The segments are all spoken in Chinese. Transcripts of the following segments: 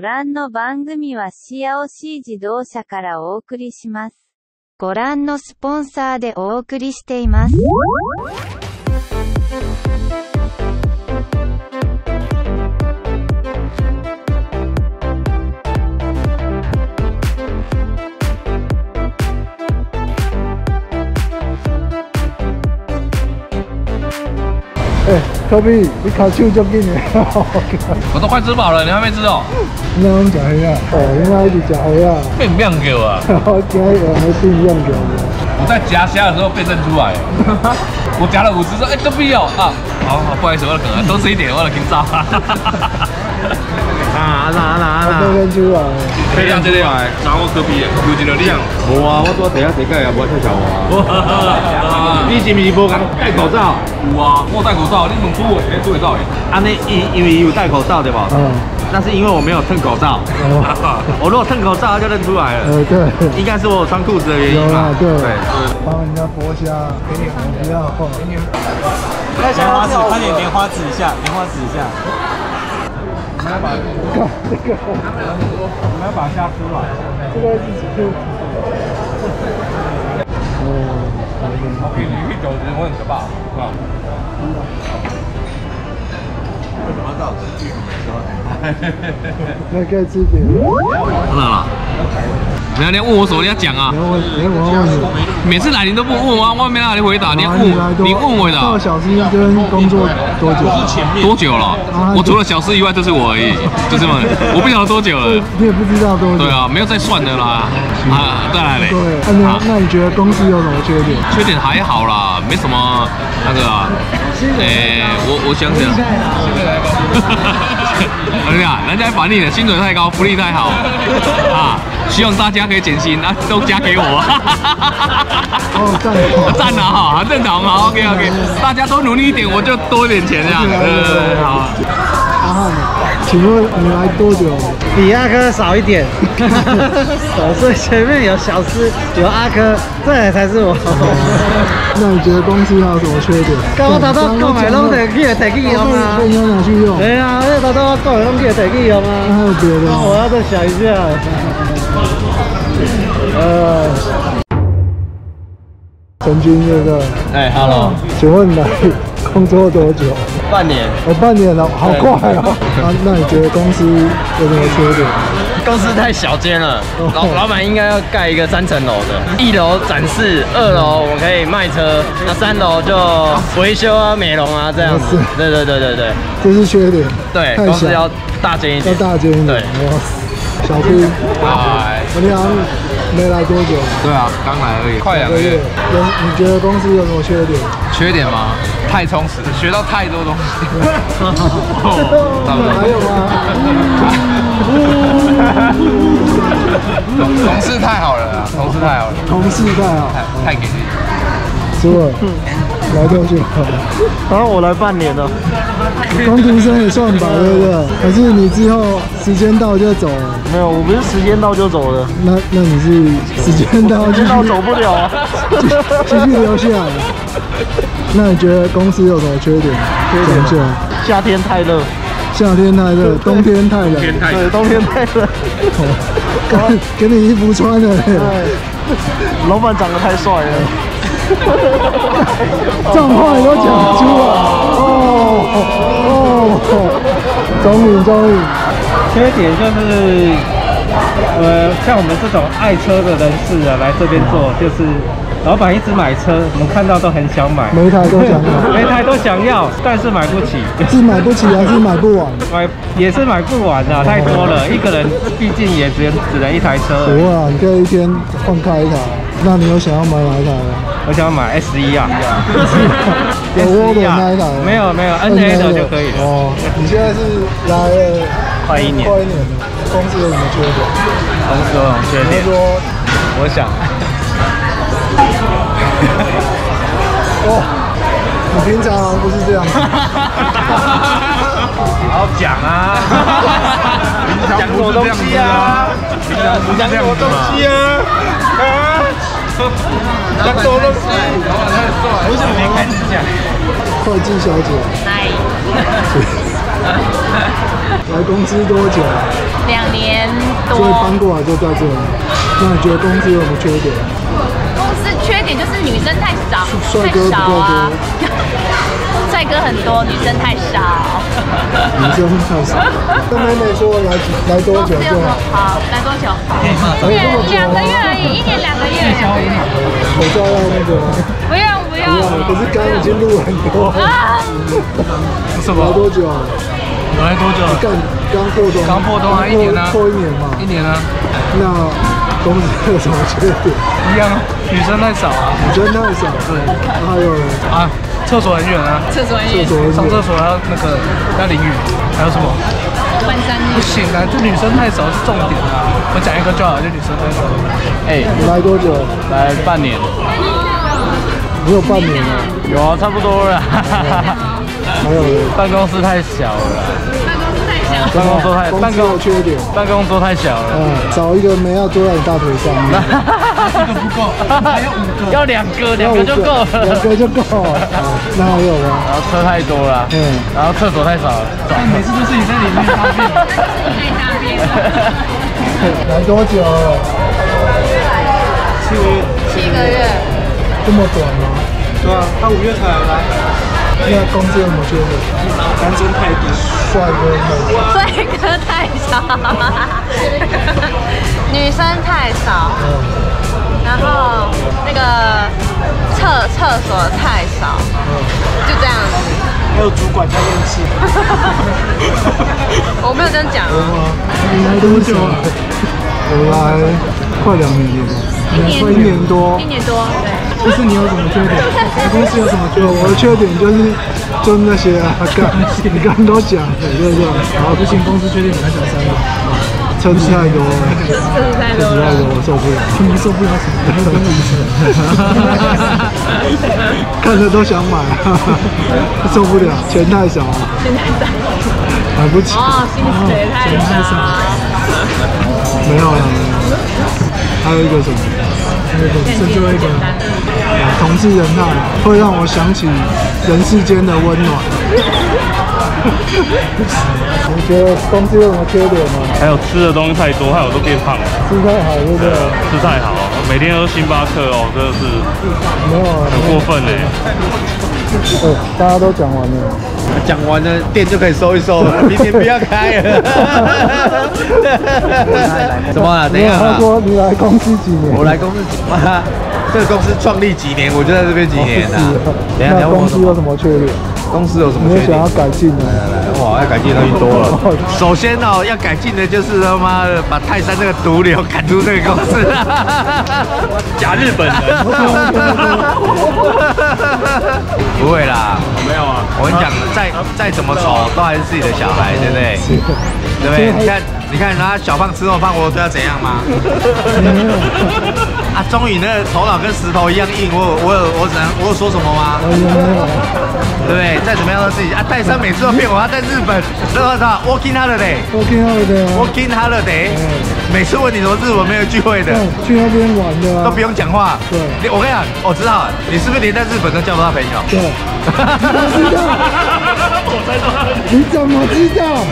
ご覧の番組はシアオシー自動車からお送りします。ご覧のスポンサーでお送りしています。 科比，你烤手足紧的， 我都快吃饱了，你还没吃哦？ 那我们吃虾啊，哦，应该一直吃虾啊。 变不给我啊！ 我今日没变样给我。 我在夹虾的时候被认出来，我夹了5只，说哎都必要啊！好，不好意思，我的梗啊，多吃一点，我的紧张。 被认出来。 被认出来，查我科比的，有一个亮。 无啊，我做第一届也无出小我。你是不是无敢戴口罩？ 有啊，我戴口罩，你问出我，出口罩耶。 啊，你因为有戴口罩对吧？ 嗯。 那是因为我没有蹭口罩。我如果蹭口罩，他就认出来了。 对。 应该是我有穿裤子的原因吧？ 对。帮人家剥虾，给你不要放。 莲花指，快点莲花指一下，莲花指一下。我们要把这个，我们要把虾吃完。 这个是几克？ 我给你1.9斤，我很可怕，是吧？ 那可以吃点。 当然了。你要问我什么？你要讲啊！ 我问你， 每次来你都不问我，我没让你回答。你问我的。 到小师这边工作多久？ 多久了？我除了小师以外就是我而已，就这么。我不晓得多久了。 你也不知道多久。 对啊，没有再算的啦。再来嘞。 对。那你觉得公司有什么缺点？ 缺点还好啦，没什么那个啊。我想想。哎呀，人家把你的薪水太高，福利太好啊！希望大家可以减薪啊，都加给我。 哦， 赞啊哈，正常嘛 ，OK， 大家都努力一点，我就多一点钱这样。对，好。 阿汉，请问你来多久？ 比阿珂少一点，所以前面有小师，有阿珂，这才是我。 那你觉得公司还有什么缺点？ 我头头购买拢得去提起用啊， 被人拿去用。 对啊，那头头我购买拢去提起用啊。 那还有别的吗？ 我要再想一下。 陈军对不对？ 哎 ，Hello， 请问你来工作多久？ 半年。 半年了，好快哦。那你觉得公司有什么缺点？ 公司太小间了，老板应该要盖一个3层楼的，1楼展示，2楼我们可以卖车，那3楼就维修啊、美容啊这样子。对， 这是缺点。 对，公司要大间一点。 要大间一点。对。小兵，你好像没来多久。 对啊，刚来而已，快2个月。 你觉得公司有什么缺点？ 缺点吗？太充实，学到太多东西。 还有吗？ 同事太好了啊！同事太好了，太给力。 师傅，来多久？ 然后我来半年了。 工读生也算吧，对不对？可是你之后时间到就走了。 没有，我不是时间到就走了。 那你是时间到走不了啊， 继续留下来。那你觉得公司有什么缺点？ 夏天太热。 夏天太热，冬天太冷。 对，冬天太冷。 给你衣服穿了。对， 老板长得太帅了。 这种话你都讲出来。终于。 缺点就是，像我们这种爱车的人士啊，来这边做就是。老板一直买车，我们看到都很想买， 每一台都想要， 每一台都想要，但是买不起。 是买不起还是买不完？ 也是买不完啊，太多了，一个人毕竟也只能1台车。 不会啊，你可以一天换开1台。那你有想要买哪一台吗？ 我想要买 S1啊。 有涡轮那一台？ 没有 ，NA 的就可以了。 哦，你现在是来了快1年。 公司有什么缺点？ 公司有什么缺点？我想。 哇，你平常不是这样子。 好好讲啊！ 讲什么东西啊？平常不是这样子吗？ 他多都是，老板太帅，我想没开始讲。 会计小姐， 嗨， 来公司多久？ 2年所以搬过来就在这里。那你觉得公司有什么缺点？ 公司缺点就是女生太少， 帅哥不够多， 帅哥很多，女生太少。 女生太少。跟妹妹说来多久就好？ 好，来多久？2个月而已，1年2个月。 口罩要那个吗？ 不用不用。 可是刚已经录很多。 啊！ 什么？ 来多久？ 来多久？ 刚破冬。 刚破冬啊，1年啊， 破1年嘛。 1年啊。 那公司有什么缺点？ 一样，女生太少啊。 女生太少。对。还有呢？ 啊，厕所很远啊。 厕所很远。 上厕所要那个要淋雨，还有什么？ 半山不行啊，这女生太少是重点啊。我讲一个就好，就女生太少。 哎， 你来多久？ 来半年。 你有半年了？ 有啊，差不多了。 还有呢？ 办公室太小了。 办公有缺点。 办公桌太小了。 找一个没要坐在你大腿上。 1个不够，还有5个。 要2个，2个就够了。 2个就够了。那还有吗？ 然后车太多了。然后厕所太少了。 每次都是你在里面大便。 来多久了 7个月。 这么短吗？ 对啊，他5月才来。 那公司有什么缺点？ 单身太多， 帅哥太少，女生太少，然后那个厕所太少，就这样子。 还有主管在厌世。 我没有这样讲啊。 你来多久了？我来快2年了。1年多。 1年多，对。 就是你有什么缺点？公司有什么缺点？我的缺点就是那些啊，你刚刚都讲了，对不对？好，不行，公司缺点你来讲3个。车子太多，我受不了。你受不了什么？跟你看着都想买，受不了，钱太少，买不起。 哦，薪水太少。 没有了，还有一个什么？是最后一个，同志人爱会让我想起人世间的温暖。你觉得公司有什么缺点吗？ 还有吃的东西太多，害我都变胖了。 吃太好，对不对？ 吃太好，每天都星巴克哦，真的是没有啊， 很过分呢。 大家都讲完了。 讲完了，店就可以收一收了，明天不要开了。怎么了？等一下， 他说你来公司几年？ 我来公司这个公司创立几年，我就在这边几年了。等一下， 那公司有什么缺点？ 公司有什么缺点？ 你想要改进的？ 哇，要改进的东西多了。首先哦，要改进的就是他妈的把泰山这个毒瘤赶出这个公司。 假日本人。 不会啦， 没有啊。 我跟你讲，再怎么丑，都还是自己的小孩，对不对？对不对？你看，他小胖吃那么胖，我对他怎样吗？啊，终于那个头脑跟石头一样硬，我有说什么吗？对不对？再怎么样都自己啊。泰山每次都骗我，他在日本，那他 working holiday，working holiday， 每次问你什么日文没有聚会的， 去那边玩的都不用讲话。 对， 我跟你讲，我知道了，你是不是连在日本都交不到朋友？ 对，你怎么知道？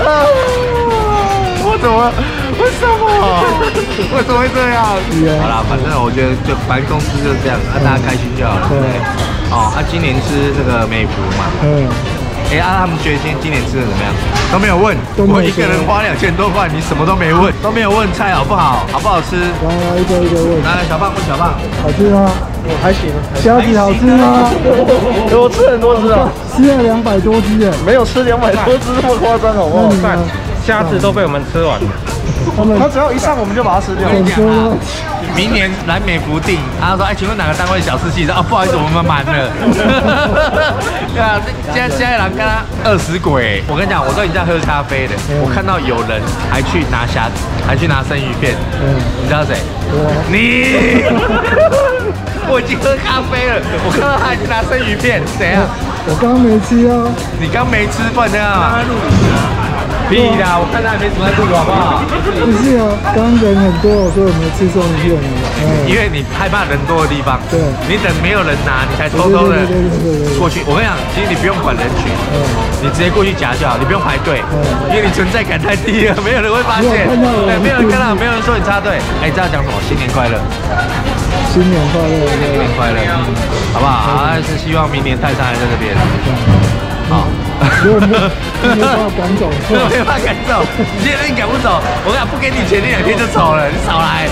为什么会这样？好啦，反正我觉得反正公司就是这样，大家开心就好了。对。哦，今年吃那个美孚嘛。他们觉得今年吃的怎么样？都没有问。我一个人花2000多块，你什么都没问，都没有问菜好不好，好不好吃？ 来一个问。 来，小胖问小胖， 好吃吗？ 我还行。 虾子好吃吗？ 我吃很多只啊， 吃了200多只哎。 没有吃200多只这么夸张好不好？看虾子都被我们吃完了。他只要一上我们就把它吃掉。 我跟你讲啊，明年来美孚订，他说请问哪个单位小事气？不好意思，我们满了。对啊，现在人跟他20鬼。我跟你讲，我都已经在喝咖啡了，我看到有人还去拿虾子，还去拿生鱼片。你知道谁？你。我已经喝咖啡了，我看到他已经拿生鱼片，怎样？ 我刚没吃啊。 你刚没吃，不然这样啊？ 屁啦，我看他还没什么在录，好不好？ 不是啊，刚人很多，我说有没有吃送片呢？ 因为你害怕人多的地方， 对， 你等没有人拿，你才偷偷的过去。我跟你讲，其实你不用管人群，你直接过去夹就好，你不用排队，因为你存在感太低了，没有人会发现，对，没有人看到，没有人说你插队。哎，这要讲什么？新年快乐！ 新年快乐！ 新年快乐！好不好？还是希望明年泰山还在这边。好。 如果没办法赶走， 没办法赶走，你今天赶不走，我跟你讲，不给你钱，你2天就走了，你少来。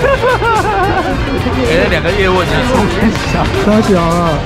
给了2个月问你， 太小了。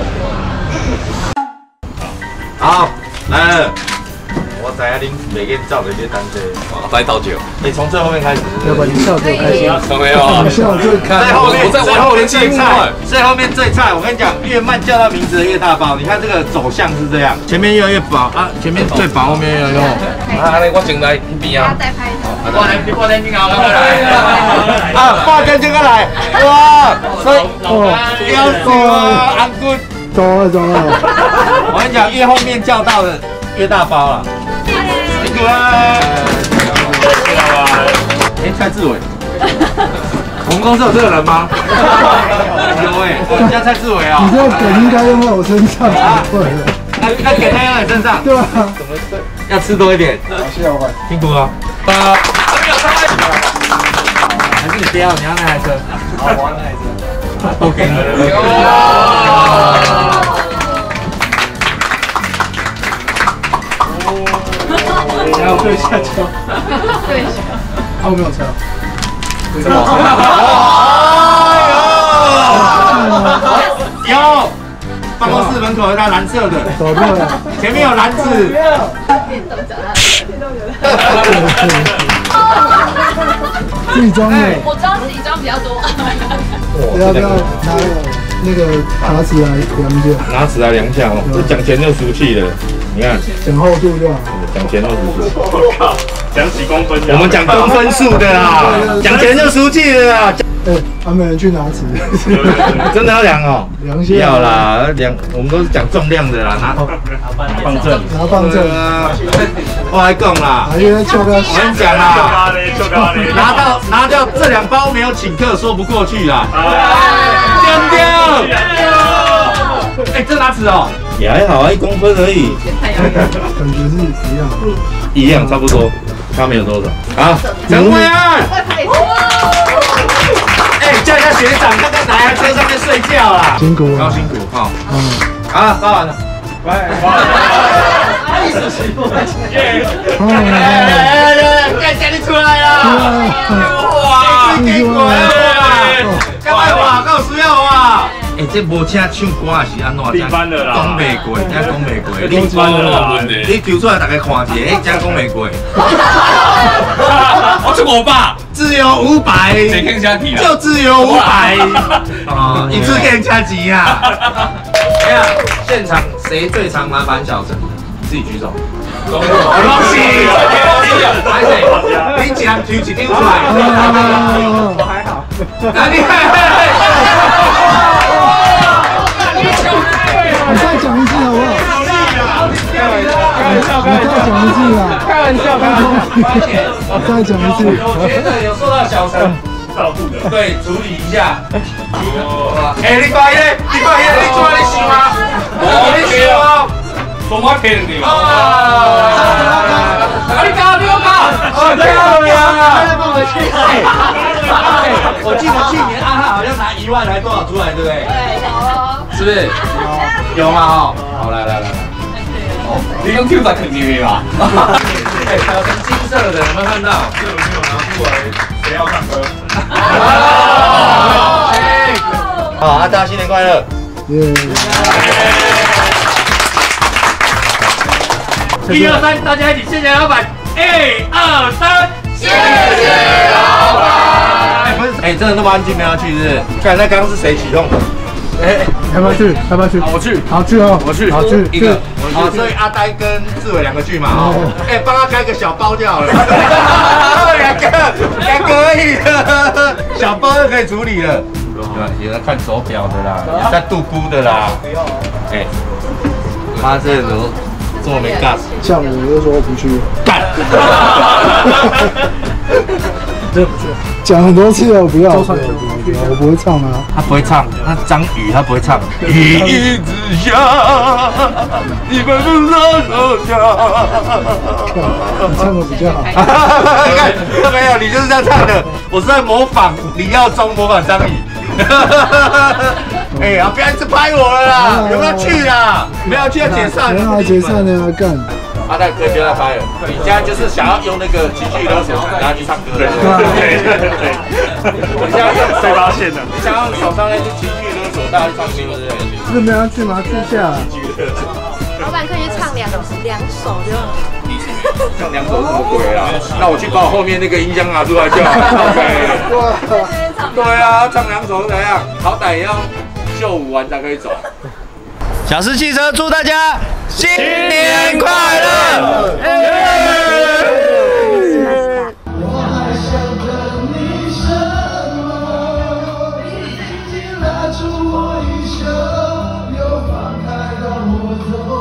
好，来了。我知影恁袂瘾走的这单车，来倒酒。你从最后面开始， 要不你笑最开心。 有没有？ 你笑最开心。 我在玩后面最菜， 最后面最菜。我跟你讲，越慢叫到名字的越大包。你看这个走向是这样，前面越来越薄啊，前面最薄，后面越来越厚。 啊，我进来边啊。 我来你好了，啊，挂跟这个来，哇，所以要死啊，安good。 走了。 我跟你讲，越后面叫到的越大包了。辛苦啦！哎，蔡志伟，我们公司有这个人吗？有哎，我们家蔡志伟啊。 你这个梗应该用在我身上才对的。 那给他用在身上。 对啊。 要吃多一点。 谢谢老板。 辛苦了。还是你不要，你要那台车。好，我要那台车。不给你。 然后对下车，对下，我没有车， 什么？有，办公室门口有一台蓝色的， 走掉了， 前面有篮子。 自己装的， 我知道自己装比较多。 要不要拿那个拿尺来量一下？ 拿尺来量一下哦，这讲钱就俗气了。你看， 讲厚度就好。 讲钱就俗气。 我靠，讲几公分？ 我们讲公分数的啦，讲钱就俗气了啦。 哎，还没人去拿尺， 真的要量哦？ 量一下。 要啦，量我们都是讲重量的啦，拿放正， 拿放正。 我还讲啦， 因为秋哥， 我跟你讲啦，拿掉这2包没有请客说不过去啦。丢！哎，这拿尺哦。也还好啊，1公分而已， 感觉是一样差不多，差没有多少。好，陈慧安，哎，叫一下学长，看看哪台车上面睡觉啦。 辛苦了， 高辛苦哈。好，发完了。拜。干家你出来了！哇，给过来啦！干嘛话够需要啊？哎，这无请唱歌是安怎？ 定番的啦， 讲袂过，真讲袂过。 定番的啦， 你丢出来大家看一下，哎，真讲袂过。 我出我爸， 自由500， 谁跟家提就自由500啊！一次给人家急呀！哎呀，现场谁最常麻烦小陈？自己举手。恭喜！还谁？你讲举起丢出来。 我还好。 哪里？ 你再讲一次好不好？你再讲一次啊！ 开玩笑， 再讲一次。 我觉得有受到小陈照顾的， 对处理一下。哎，你发现？你发现？你出来你洗吗？你洗吗？ 说我骗你嘛！ 你搞！漂亮啊！再放回去。我记得去年阿汉好像拿1万还多少出来，对不对？ 对，有。 是不是？有吗？哦，好，来。 你用 Q 版肯定的吧？ 哎，小陈金色的，有没有看到？ 这个没有拿出来，谁要唱歌？ 好，大家新年快乐！ 耶 ！1、2、3，大家一起谢谢老板。1、2、3，谢谢老板。哎，不是，哎，真的那么安静没有去是不是？看那刚刚是谁启动的？ 哎，要不要去？ 我去。 好去哦， 我去。 好去一个。好，所以阿呆跟志伟2个去嘛。哦。哎，帮他开个小包就好了。2个而已，小包就可以处理了。对，有在看手表的啦，有在度估的啦。哎，妈这都这么没 gas， 像我就说不去， 干。 这个不错。 讲很多次了，不要，我不会唱啊。 他不会唱，那张宇他不会唱。一夜之下，你们不让我你唱的比较好。 看有没有？你就是这样唱的。我是在模仿李耀宗，模仿张宇。哎呀，不要一直拍我了啦！有没有去啦？没有去要解散， 没有解散的啊，干！ 阿泰哥就在拍了，你现在就是想要用那个情绪勒索，然后去唱歌。 对， 你现在用被发现了。 你想要手上那些情绪勒索，大家去唱歌，对不对？ 是没有去吗？去一下。 老板可以去唱两首就好。 唱两首什么鬼啊？那我去把我后面那个音箱拿出来就好了。对啊，唱两首怎样？好歹也要秀舞完才可以走。小狮汽车祝大家新年快乐！ 我